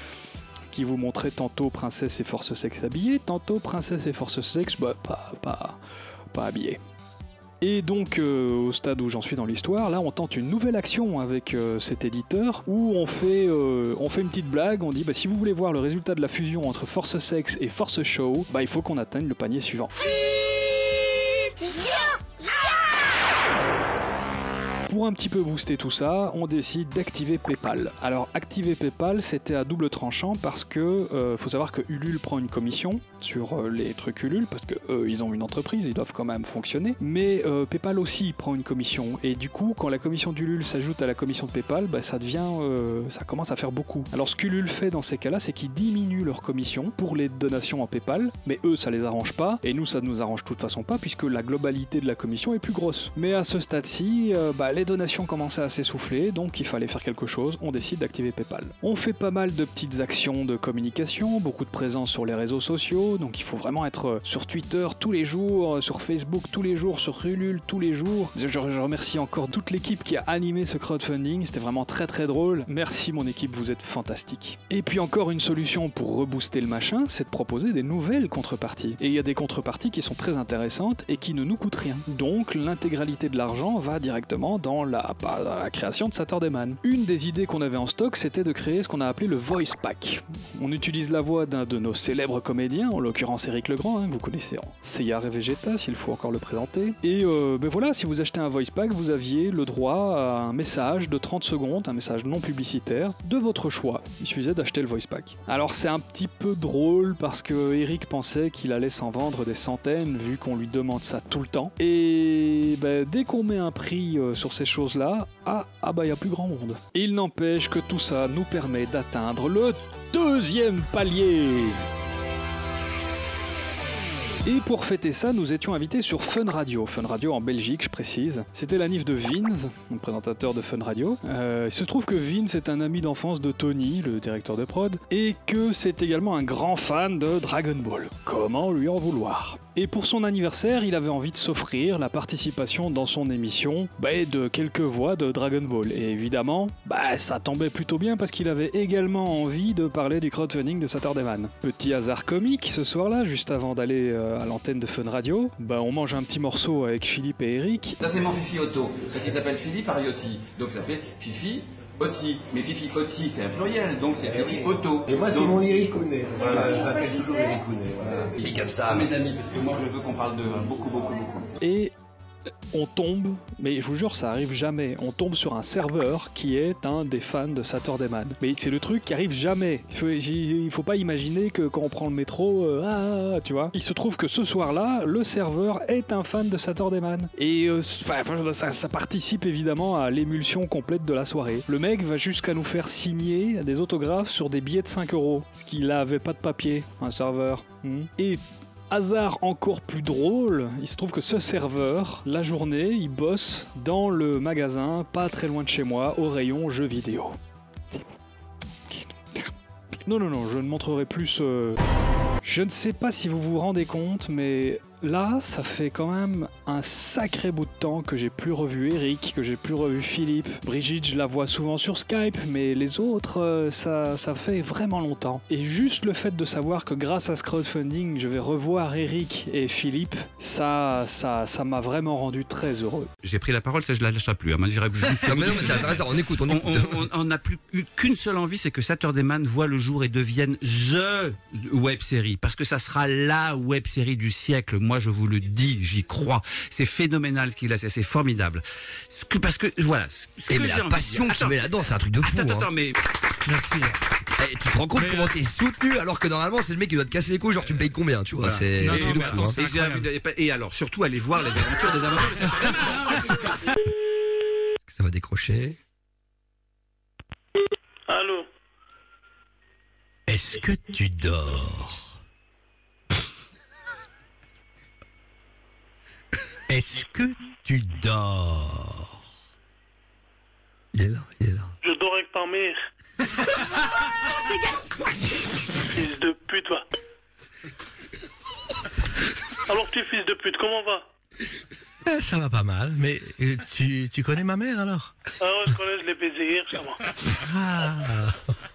qui vous montrait tantôt princesse et force sexe habillée, tantôt princesse et force sexe pas habillée. Et donc au stade où j'en suis dans l'histoire, là on tente une nouvelle action avec cet éditeur où on fait une petite blague, on dit si vous voulez voir le résultat de la fusion entre force sexe et force show, il faut qu'on atteigne le panier suivant. Pour un petit peu booster tout ça, on décide d'activer PayPal. Alors activer PayPal, c'était à double tranchant parce que faut savoir que Ulule prend une commission sur les trucs Ulule parce que ils ont une entreprise, ils doivent quand même fonctionner. Mais PayPal aussi prend une commission et du coup, quand la commission d'Ulule s'ajoute à la commission de PayPal, ça commence à faire beaucoup. Alors ce qu'Ulule fait dans ces cas-là, c'est qu'ils diminuent leur commission pour les donations en PayPal, mais eux ça les arrange pas et nous ça nous arrange de toute façon pas puisque la globalité de la commission est plus grosse. Mais à ce stade-ci, les donations commençaient à s'essouffler, donc il fallait faire quelque chose, on décide d'activer PayPal. On fait pas mal de petites actions de communication, beaucoup de présence sur les réseaux sociaux, donc il faut vraiment être sur Twitter tous les jours, sur Facebook tous les jours, sur Ulule tous les jours. Je remercie encore toute l'équipe qui a animé ce crowdfunding, c'était vraiment très très drôle. Merci mon équipe, vous êtes fantastique. Et puis encore une solution pour rebooster le machin, c'est de proposer des nouvelles contreparties. Et il y a des contreparties qui sont très intéressantes et qui ne nous coûtent rien. Donc l'intégralité de l'argent va directement dans la création de Saturday Man. Une des idées qu'on avait en stock, c'était de créer ce qu'on a appelé le Voice Pack. On utilise la voix d'un de nos célèbres comédiens, en l'occurrence Éric Legrand, que vous connaissez en Seyard et Vegeta, s'il faut encore le présenter. Et voilà, si vous achetez un Voice Pack, vous aviez le droit à un message de 30 secondes, un message non publicitaire, de votre choix. Il suffisait d'acheter le Voice Pack. Alors c'est un petit peu drôle parce que Éric pensait qu'il allait s'en vendre des centaines, vu qu'on lui demande ça tout le temps. Et dès qu'on met un prix sur ces choses-là, il y a plus grand monde. Il n'empêche que tout ça nous permet d'atteindre le deuxième palier. Et pour fêter ça, nous étions invités sur Fun Radio. Fun Radio en Belgique, je précise. C'était la nif de Vince, le présentateur de Fun Radio. Il se trouve que Vince est un ami d'enfance de Tony, le directeur de prod, et que c'est également un grand fan de Dragon Ball. Comment lui en vouloir? Et pour son anniversaire, il avait envie de s'offrir la participation dans son émission de quelques voix de Dragon Ball. Et évidemment, ça tombait plutôt bien parce qu'il avait également envie de parler du crowdfunding de Saturday Man. Petit hasard comique ce soir-là, juste avant d'aller à l'antenne de Fun Radio, on mange un petit morceau avec Philippe et Eric. Ça c'est mon Fifi Otto, parce qu'il s'appelle Philippe Ariotti, donc ça fait Fifi Otti. Mais Fifi Otti c'est un pluriel, donc c'est Fifi Otto. Et moi c'est mon Eric Kounet, voilà, je l'appelle toujours Eric Kounet. Voilà. Et comme ça à mes amis, parce que moi je veux qu'on parle d'eux, beaucoup. Et on tombe, mais je vous jure ça arrive jamais, on tombe sur un serveur qui est un des fans de Saturday Man. Mais c'est le truc qui arrive jamais. Il faut pas imaginer que quand on prend le métro, tu vois. Il se trouve que ce soir-là, le serveur est un fan de Saturday Man. Et ça participe évidemment à l'émulsion complète de la soirée. Le mec va jusqu'à nous faire signer des autographes sur des billets de 5 €, ce qu'il avait pas de papier, un serveur. Et hasard encore plus drôle, il se trouve que ce serveur, la journée, il bosse dans le magasin pas très loin de chez moi, au rayon jeux vidéo. Non, je ne montrerai plus... Je ne sais pas si vous vous rendez compte, mais là, ça fait quand même un sacré bout de temps que j'ai plus revu Eric, que j'ai plus revu Philippe. Brigitte, je la vois souvent sur Skype, mais les autres, ça fait vraiment longtemps. Et juste le fait de savoir que grâce à ce crowdfunding, je vais revoir Eric et Philippe, ça m'a vraiment rendu très heureux. J'ai pris la parole, ça je la lâcherai plus. Moi, j'irai juste... non mais c'est intéressant, on écoute. On n'a plus qu'une seule envie, c'est que Saturday Man voit le jour et devienne THE web-série. Parce que ça sera la web-série du siècle. Moi, je vous le dis, j'y crois. C'est phénoménal ce qu'il a, c'est formidable. Parce que, voilà. Et mais la passion qu'il met là-dedans, c'est un truc de fou. Attends, mais... Merci. Tu te rends compte comment t'es soutenu alors que normalement c'est le mec qui doit te casser les couilles, genre tu me payes combien, tu vois, c'est non, de fou, hein. Et alors, surtout, allez voir les aventures des amateurs de Saturday Man. Ça va décrocher. Allô? Est-ce que tu dors? Est-ce que tu dors? Il est là. Je dors avec ta mère. Fils de pute, va. Alors tu fils de pute, comment va? Ça va pas mal, mais tu connais ma mère alors? Ah ouais, je connais, je l'ai baisé hier, ça va.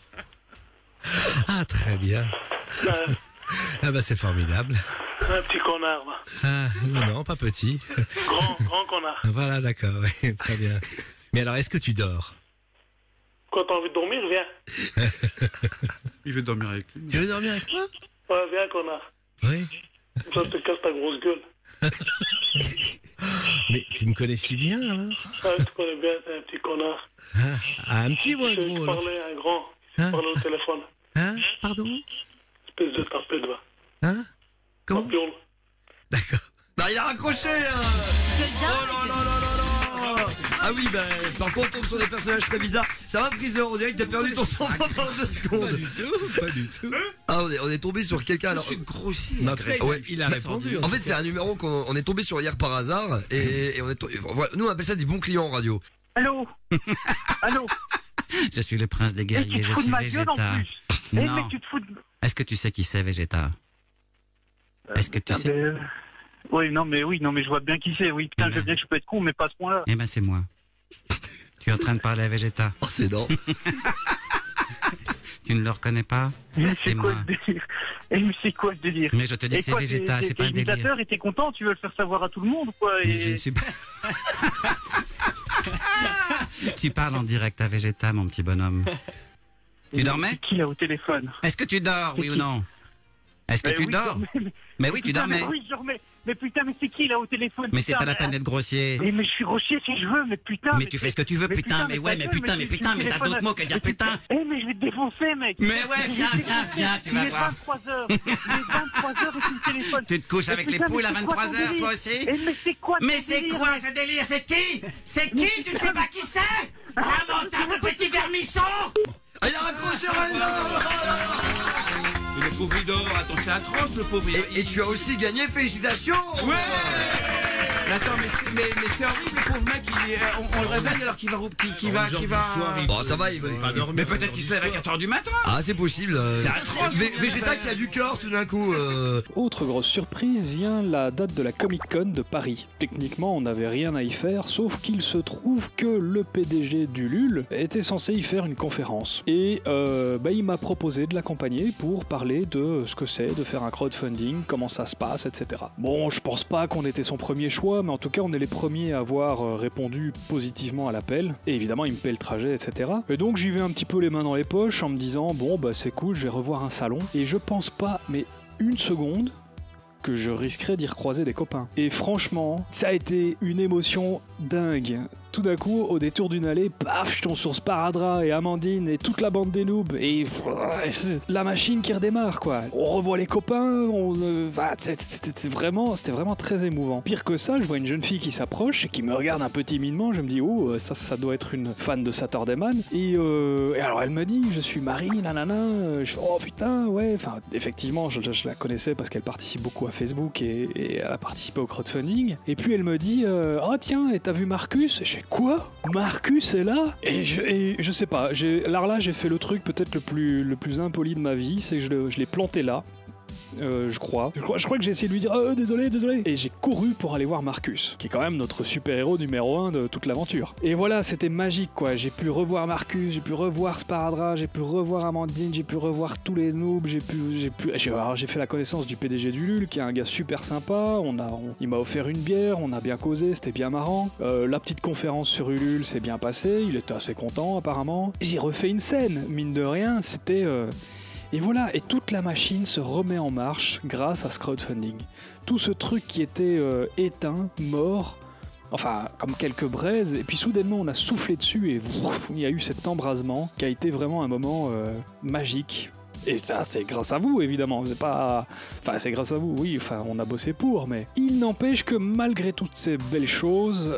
Ah, très bien. Ah bah c'est formidable. Un petit connard, va. Non, pas petit. Grand connard. Voilà, d'accord, oui, très bien. Mais alors, est-ce que tu dors? Quand t'as envie de dormir, viens. Il veut dormir avec lui. Tu veux dormir avec moi? Ouais, viens, connard. Oui. Comme ça, je te casse ta grosse gueule. Mais tu me connais si bien alors? Ah, je te connais bien, t'es un petit connard. Un petit ou un Je gros? parlais à un grand. Je parlais au téléphone. Pardon? Espèce de tapette, va. Comment? Champion. D'accord. Bah il a raccroché Oh là. Ah oui, parfois on tombe sur des personnages très bizarres. Ça va, Priseur, on dirait que t'as perdu ton sang-froid pendant 2 secondes. Pas du tout. Ah, on est tombé sur quelqu'un alors. C'est grossier. Ouais, il a répondu. En fait, c'est un numéro qu'on est tombé sur hier par hasard et voilà, nous on appelle ça des bons clients en radio. Allô? Allô? Je suis le prince des guerriers, tu te je fous suis de ma gueule en Vegeta. plus. Non. Mais tu te fous de... Est-ce que tu sais qui c'est Vegeta? Est-ce que tu sais? Oui, non, mais je vois bien qui c'est. Oui, putain, je veux bien que je peux être con, mais pas à ce point-là. Eh ben, c'est moi. Tu es en train de parler à Vegeta. Oh, c'est non. Tu ne le reconnais pas? Mais c'est quoi moi. le délire? Mais c'est quoi le délire? Mais je te dis que c'est Vegeta, c'est pas un délire. Et t'es content, tu veux le faire savoir à tout le monde ou quoi? Mais je ne suis pas... Tu parles en direct à Vegeta, mon petit bonhomme. Tu dormais? C'est qui là au téléphone? Est-ce que tu dors, oui ou non? Est-ce que tu dors? Mais oui, tu dormais. Oui, je dormais. Mais putain, mais c'est qui là au téléphone? Mais c'est pas la peine d'être grossier. Mais je suis grossier si je veux, mais putain. Mais tu fais ce que tu veux, putain, mais ouais, mais putain, mais t'as d'autres mots que dire putain. Eh, mais je vais te défoncer, mec. Mais ouais, viens, tu vas voir. Il est 23h et tu me téléphones. Tu te couches avec les poules à 23h, toi aussi? Mais c'est quoi ce délire? C'est qui? C'est qui? Tu ne sais pas qui c'est? Lamentable petit vermisson! Ah, il a raccroché, Le pauvre il dort, attends, c'est atroce le pauvre. Et tu as aussi gagné, félicitations. Ouais. Attends, mais c'est horrible le pauvre mec, on le réveille alors qu'il va... Bon, ça va, il va... Mais peut-être qu'il se lève à 4h du matin. Ah, c'est possible. C'est atroce. Vegeta qui a du cœur tout d'un coup. Autre grosse surprise vient la date de la Comic Con de Paris. Techniquement, on n'avait rien à y faire, sauf qu'il se trouve que le PDG d'Ulule était censé y faire une conférence. Et il m'a proposé de l'accompagner pour parler de ce que c'est de faire un crowdfunding, comment ça se passe, etc. Bon, je pense pas qu'on était son premier choix, mais en tout cas on est les premiers à avoir répondu positivement à l'appel, et évidemment il me paie le trajet, etc. Et donc j'y vais un petit peu les mains dans les poches en me disant bon bah c'est cool, je vais revoir un salon, et je pense pas, mais une seconde, que je risquerais d'y recroiser des copains. Et franchement, ça a été une émotion dingue. Tout d'un coup, au détour d'une allée, paf, je tombe sur Sparadra et Amandine et toute la bande des noobs, et la machine qui redémarre, quoi. On revoit les copains, c'était vraiment très émouvant. Pire que ça, je vois une jeune fille qui s'approche et qui me regarde un peu timidement, je me dis, oh, ça doit être une fan de Saturday Man, et alors elle me dit, je suis Marie, nanana, je fais, oh putain, ouais, enfin, effectivement, je la connaissais parce qu'elle participe beaucoup à Facebook et elle a participé au crowdfunding, et puis elle me dit, oh tiens, et t'as vu Marcus? Et je fais, quoi? Marcus est là? Et je sais pas, là j'ai fait le truc peut-être le plus impoli de ma vie, c'est que je l'ai planté là. Je crois que j'ai essayé de lui dire désolé, et j'ai couru pour aller voir Marcus, qui est quand même notre super-héros numéro 1 de toute l'aventure. Et voilà, c'était magique, quoi. J'ai pu revoir Marcus, j'ai pu revoir Sparadra, j'ai pu revoir Amandine, j'ai pu revoir tous les noobs, j'ai fait la connaissance du PDG d'Ulule, qui est un gars super sympa. Il m'a offert une bière, on a bien causé, c'était bien marrant. La petite conférence sur Ulule s'est bien passée, il était assez content apparemment. J'ai refait une scène, mine de rien, c'était... Et voilà, et toute la machine se remet en marche grâce à ce crowdfunding. Tout ce truc qui était éteint, mort, enfin comme quelques braises, et puis soudainement on a soufflé dessus et il y a eu cet embrasement qui a été vraiment un moment magique. Et ça, c'est grâce à vous, évidemment. C'est pas... Enfin, c'est grâce à vous, oui. Enfin, on a bossé pour, mais... Il n'empêche que malgré toutes ces belles choses,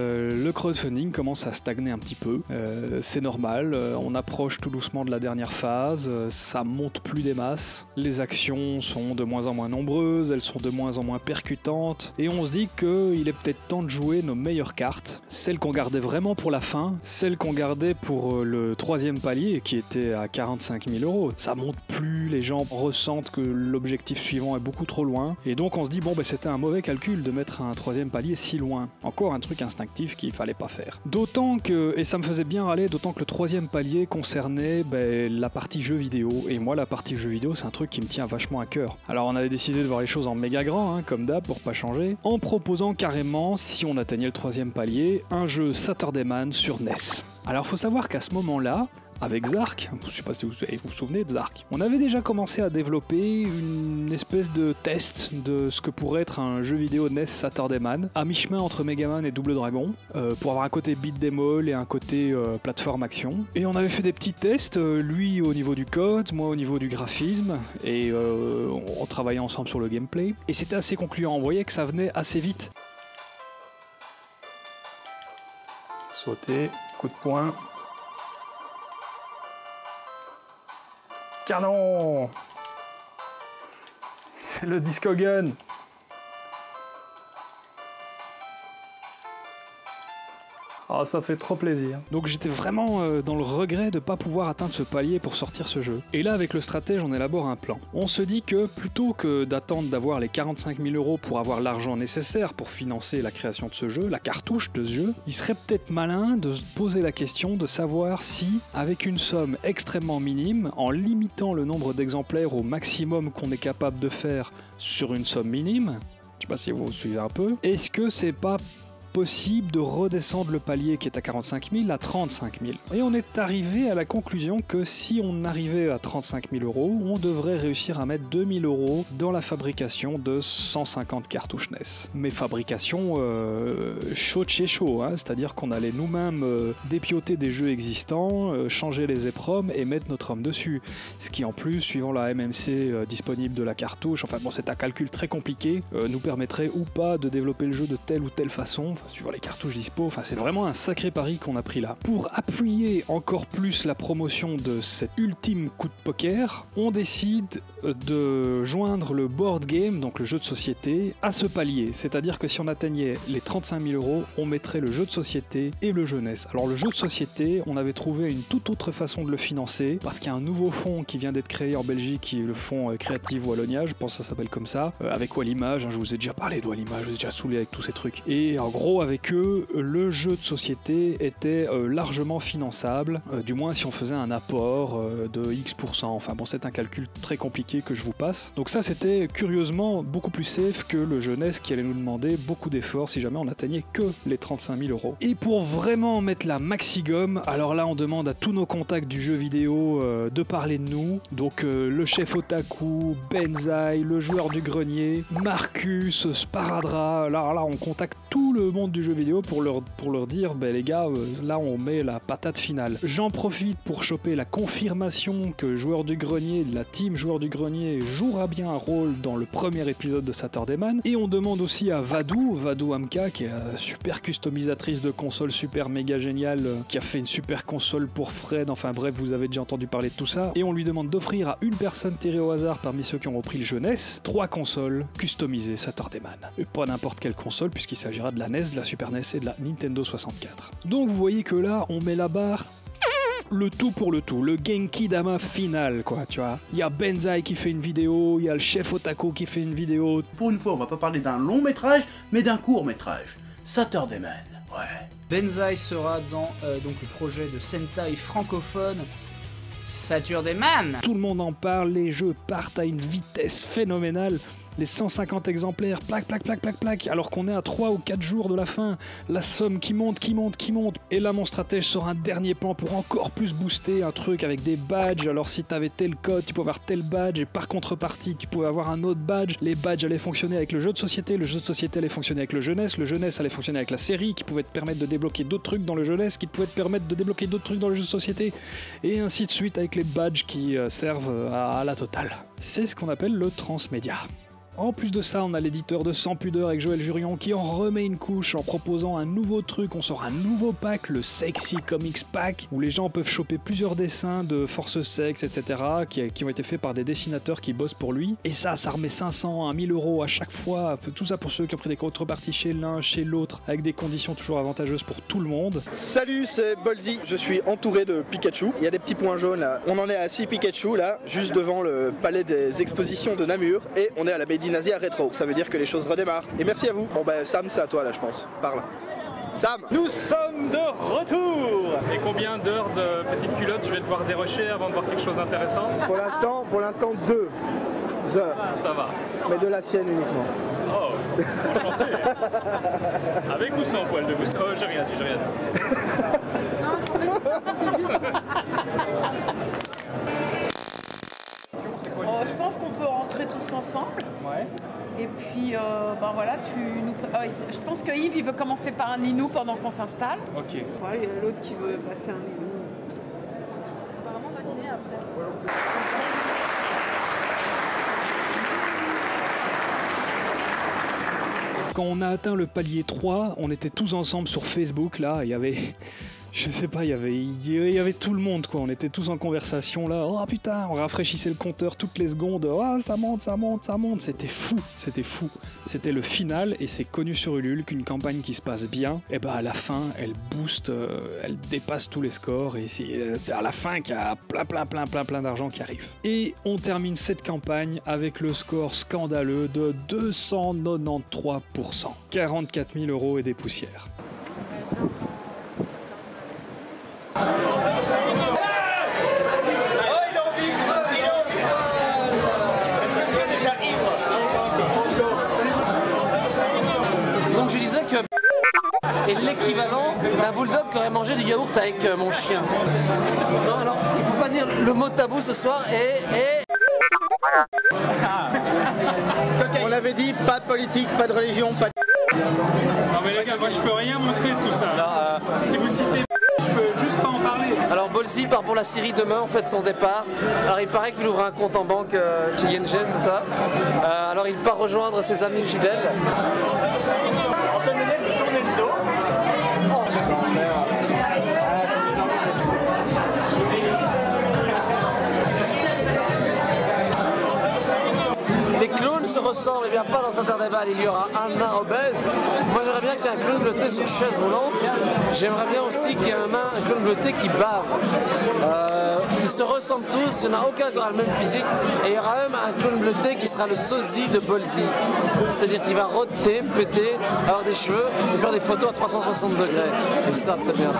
le crowdfunding commence à stagner un petit peu. C'est normal. On approche tout doucement de la dernière phase. Ça monte plus des masses. Les actions sont de moins en moins nombreuses. Elles sont de moins en moins percutantes. Et on se dit qu'il est peut-être temps de jouer nos meilleures cartes. Celles qu'on gardait vraiment pour la fin. Celles qu'on gardait pour le 3e palier, qui était à 45 000 €. Ça monte plus, les gens ressentent que l'objectif suivant est beaucoup trop loin, et donc on se dit bon c'était un mauvais calcul de mettre un 3e palier si loin. Encore un truc instinctif qu'il fallait pas faire. D'autant que, et ça me faisait bien râler, d'autant que le 3e palier concernait la partie jeux vidéo, et moi la partie jeux vidéo c'est un truc qui me tient vachement à cœur. Alors on avait décidé de voir les choses en méga grand, comme d'hab, pour pas changer, en proposant carrément, si on atteignait le 3e palier, un jeu Saturday Man sur NES. Alors faut savoir qu'à ce moment-là, avec Zark, je sais pas si vous vous souvenez de Zark, on avait déjà commencé à développer une espèce de test de ce que pourrait être un jeu vidéo NES Saturday Man, à mi-chemin entre Megaman et Double Dragon, pour avoir un côté beat them all et un côté plateforme action. Et on avait fait des petits tests, lui au niveau du code, moi au niveau du graphisme, et on travaillait ensemble sur le gameplay. Et c'était assez concluant, on voyait que ça venait assez vite. Sauter, coup de poing... Canon! C'est le Disco Gun! Ah, ça fait trop plaisir. Donc j'étais vraiment dans le regret de pas pouvoir atteindre ce palier pour sortir ce jeu. Et là, avec le stratège, on élabore un plan. On se dit que plutôt que d'attendre d'avoir les 45 000 € pour avoir l'argent nécessaire pour financer la création de ce jeu, la cartouche de ce jeu, il serait peut-être malin de se poser la question de savoir si, avec une somme extrêmement minime, en limitant le nombre d'exemplaires au maximum qu'on est capable de faire sur une somme minime, je sais pas si vous suivez un peu, est-ce que c'est pas possible de redescendre le palier qui est à 45 000 à 35 000. Et on est arrivé à la conclusion que si on arrivait à 35 000 €, on devrait réussir à mettre 2 000 € dans la fabrication de 150 cartouches NES. Mais fabrication chaud de chez chaud, c'est-à-dire qu'on allait nous-mêmes dépioter des jeux existants, changer les EPROM et mettre notre homme dessus. Ce qui en plus, suivant la MMC disponible de la cartouche, enfin bon, c'est un calcul très compliqué, nous permettrait ou pas de développer le jeu de telle ou telle façon. suivant les cartouches dispo. Enfin, c'est vraiment un sacré pari qu'on a pris là. Pour appuyer encore plus la promotion de cet ultime coup de poker, on décide de joindre le board game, donc le jeu de société, à ce palier. C'est-à-dire que si on atteignait les 35 000 €, on mettrait le jeu de société et le jeunesse. Alors le jeu de société, on avait trouvé une toute autre façon de le financer, parce qu'il y a un nouveau fonds qui vient d'être créé en Belgique, qui est le fonds Creative Wallonia, je pense que ça s'appelle comme ça, avec Wallimage, je vous ai déjà parlé de Wallimage, je vous ai déjà saoulé avec tous ces trucs. Et en gros, avec eux, le jeu de société était largement finançable, du moins si on faisait un apport de X%. Enfin bon, c'est un calcul très compliqué que je vous passe. Donc ça, c'était curieusement beaucoup plus safe que le jeunesse qui allait nous demander beaucoup d'efforts si jamais on atteignait que les 35 000 €. Et pour vraiment mettre la maxi gomme, alors là, on demande à tous nos contacts du jeu vidéo de parler de nous. Donc le chef Otaku, Benzaï, le joueur du grenier, Marcus, Sparadra. Là, on contacte tout le monde du jeu vidéo pour leur dire, ben les gars, là on met la patate finale. J'en profite pour choper la confirmation que joueur du grenier, la team joueur du grenier jouera bien un rôle dans le premier épisode de Saturday Man. Et on demande aussi à Vadou Amka, qui est super customisatrice de console super méga géniale, qui a fait une super console pour Fred. Enfin bref, vous avez déjà entendu parler de tout ça. Et on lui demande d'offrir à une personne tirée au hasard parmi ceux qui ont repris le jeunesse 3 consoles customisées Saturday Man. Et pas n'importe quelle console, puisqu'il s'agira de la NES, de la Super NES et de la Nintendo 64. Donc vous voyez que là, on met la barre le tout pour le tout, le Genki Dama final, quoi, tu vois. Il y a Benzaï qui fait une vidéo, il y a le chef Otaku qui fait une vidéo. Pour une fois, on va pas parler d'un long métrage, mais d'un court métrage. Saturday Man, ouais. Benzaï sera dans donc le projet de Sentai francophone Saturday Man. Tout le monde en parle, les jeux partent à une vitesse phénoménale. Les 150 exemplaires, plaque, alors qu'on est à 3 ou 4 jours de la fin. La somme qui monte. Et là, mon stratège sort un dernier plan pour encore plus booster un truc avec des badges. Alors si t'avais tel code, tu pouvais avoir tel badge, et par contrepartie, tu pouvais avoir un autre badge. Les badges allaient fonctionner avec le jeu de société allait fonctionner avec le jeunesse allait fonctionner avec la série, qui pouvait te permettre de débloquer d'autres trucs dans le jeunesse, qui pouvait te permettre de débloquer d'autres trucs dans le jeu de société, et ainsi de suite avec les badges qui servent à la totale. C'est ce qu'on appelle le transmédia. En plus de ça, on a l'éditeur de Sans Pudeur avec Joël Jurion qui en remet une couche en proposant un nouveau truc. On sort un nouveau pack, le Sexy Comics Pack, où les gens peuvent choper plusieurs dessins de Force Sex, etc., qui ont été faits par des dessinateurs qui bossent pour lui. Et ça remet 500 à 1000 € à chaque fois. Tout ça pour ceux qui ont pris des contreparties chez l'un, chez l'autre, avec des conditions toujours avantageuses pour tout le monde. Salut, c'est Bolzy. Je suis entouré de Pikachu. Il y a des petits points jaunes là. On en est à 6 Pikachu là, juste devant le palais des expositions de Namur. Et on est à la Made in Asia rétro, ça veut dire que les choses redémarrent. Et merci à vous. Bon ben Sam, c'est à toi là je pense. Parle. Sam. Nous sommes de retour. Et combien d'heures de petite culotte je vais devoir dérocher avant de voir quelque chose d'intéressant? Pour l'instant 2 heures. Ça va. Mais de la sienne uniquement. Oh, enchanté. Avec ou sans poil de mousse? Oh, j'ai rien dit. Je pense qu'on peut rentrer tous ensemble. Ouais. Et puis, ben voilà, je pense que Yves, il veut commencer par un Ninou pendant qu'on s'installe. Ok. Ouais, il y a l'autre qui veut passer un Ninou. Apparemment, on va dîner après. Quand on a atteint le palier 3, on était tous ensemble sur Facebook, là, il y avait... Je sais pas, il y avait tout le monde, quoi. On était tous en conversation là. Oh putain, on rafraîchissait le compteur toutes les secondes. Oh, ça monte. C'était fou. C'était le final, et c'est connu sur Ulule qu'une campagne qui se passe bien, et ben à la fin, elle booste, elle dépasse tous les scores, et c'est à la fin qu'il y a plein d'argent qui arrive. Et on termine cette campagne avec le score scandaleux de 293%. 44 000 € et des poussières. Donc je disais que est l'équivalent d'un bulldog qui aurait mangé du yaourt avec mon chien. Non, alors il faut pas dire le mot tabou ce soir et... On avait dit pas de politique, pas de religion, pas de... Non mais les gars, moi je peux rien montrer de tout ça. Alors, si vous citez, je peux juste pas en parler. Alors Bolzy part pour la Syrie demain, en fait son départ. Alors il paraît qu'il ouvre un compte en banque chez ING, c'est ça. Alors il part rejoindre ses amis fidèles. Antoine Lenel, tournez le dos. ressemble, et bien pas dans Saturday Man, il y aura un nain obèse. Moi j'aimerais bien qu'il y ait un clown bleuté sur chaise roulante. J'aimerais bien aussi qu'il y ait un clown bleuté qui bave. Ils se ressemblent tous, il n'y en a aucun qui aura le même physique. Et il y aura même un clown bleuté qui sera le sosie de Bolzi. C'est-à-dire qu'il va rôter, péter, avoir des cheveux et faire des photos à 360 degrés. Et ça, c'est bien.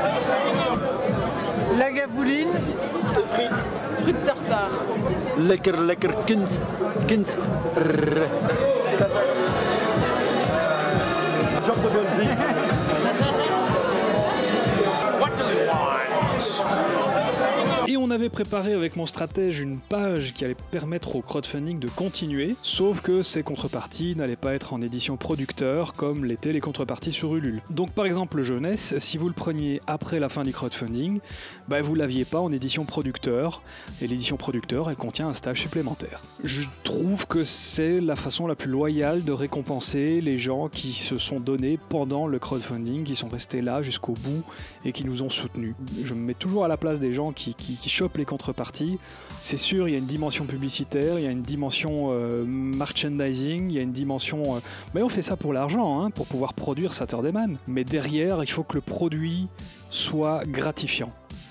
La gabouline de frites. Frites tartare. Lekker, lekker, kind. Job de Bolzi. Et on avait préparé avec mon stratège une page qui allait permettre au crowdfunding de continuer, sauf que ces contreparties n'allaient pas être en édition producteur comme l'étaient les contreparties sur Ulule. Donc par exemple Jeunesse, si vous le preniez après la fin du crowdfunding, vous l'aviez pas en édition producteur, et l'édition producteur elle contient un stage supplémentaire. Je trouve que c'est la façon la plus loyale de récompenser les gens qui se sont donnés pendant le crowdfunding, qui sont restés là jusqu'au bout et qui nous ont soutenus. Je me mets toujours à la place des gens qui chopent les contreparties. C'est sûr, il y a une dimension publicitaire, il y a une dimension merchandising, il y a une dimension... mais on fait ça pour l'argent, pour pouvoir produire Saturday Man. Mais derrière, il faut que le produit soit gratifiant.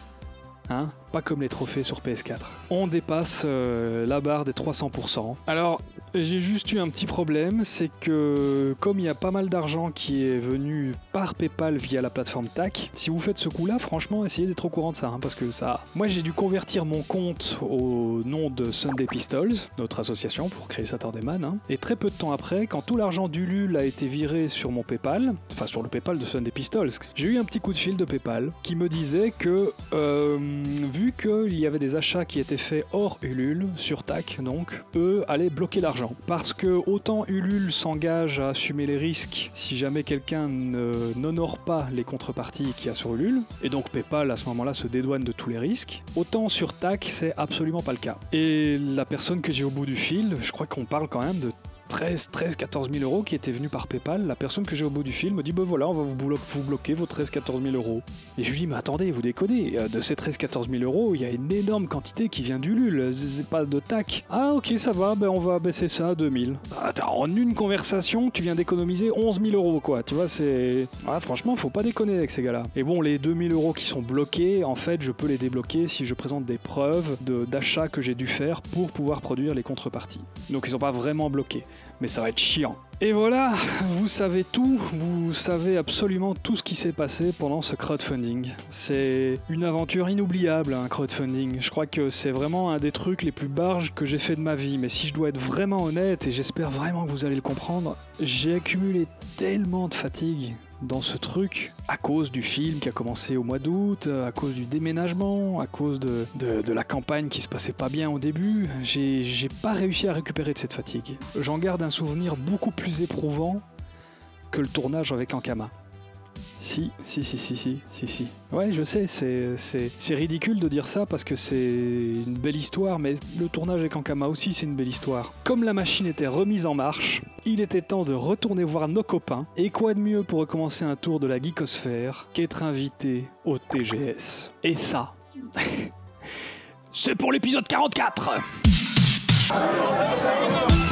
Pas comme les trophées sur PS4. On dépasse la barre des 300%. Alors, j'ai juste eu un petit problème, c'est que comme il y a pas mal d'argent qui est venu par PayPal via la plateforme TAC, si vous faites ce coup-là, franchement, essayez d'être au courant de ça, parce que ça... Moi, j'ai dû convertir mon compte au nom de Sunday Pistols, notre association pour créer Saturday Man, et très peu de temps après, quand tout l'argent d'Ulule a été viré sur mon PayPal, enfin sur le PayPal de Sunday Pistols, j'ai eu un petit coup de fil de PayPal qui me disait que, vu qu'il y avait des achats qui étaient faits hors Ulule, sur TAC donc, eux allaient bloquer l'argent. Parce que autant Ulule s'engage à assumer les risques si jamais quelqu'un n'honore pas les contreparties qu'il y a sur Ulule, et donc PayPal à ce moment-là se dédouane de tous les risques, autant sur TAC c'est absolument pas le cas. Et la personne que j'ai au bout du fil, je crois qu'on parle quand même de 14 000 euros qui était venu par PayPal. La personne que j'ai au bout du fil me dit voilà, on va vous bloquer vos 14 000 euros. Et je lui dis mais attendez, vous décodez, de ces 14 000 euros, il y a une énorme quantité qui vient d'Ulule, c'est pas de TAC. Ah ok, ça va, on va baisser ça à 2 000. Attends, en une conversation, tu viens d'économiser 11 000 euros quoi, tu vois, c'est... franchement, faut pas déconner avec ces gars-là. Et bon, les 2 000 euros qui sont bloqués, en fait, je peux les débloquer si je présente des preuves d'achat que j'ai dû faire pour pouvoir produire les contreparties. Donc ils sont pas vraiment bloqués. Mais ça va être chiant. Et voilà, vous savez tout, vous savez absolument tout ce qui s'est passé pendant ce crowdfunding. C'est une aventure inoubliable, un crowdfunding. Je crois que c'est vraiment un des trucs les plus barges que j'ai fait de ma vie. Mais si je dois être vraiment honnête, et j'espère vraiment que vous allez le comprendre, j'ai accumulé tellement de fatigue dans ce truc, à cause du film qui a commencé au mois d'août, à cause du déménagement, à cause de la campagne qui se passait pas bien au début, j'ai pas réussi à récupérer de cette fatigue. J'en garde un souvenir beaucoup plus éprouvant que le tournage avec Ankama. Si. Ouais, je sais, c'est ridicule de dire ça parce que c'est une belle histoire, mais le tournage avec Ankama aussi, c'est une belle histoire. Comme la machine était remise en marche, il était temps de retourner voir nos copains. Et quoi de mieux pour recommencer un tour de la geekosphère qu'être invité au TGS. Et ça, c'est pour l'épisode 44.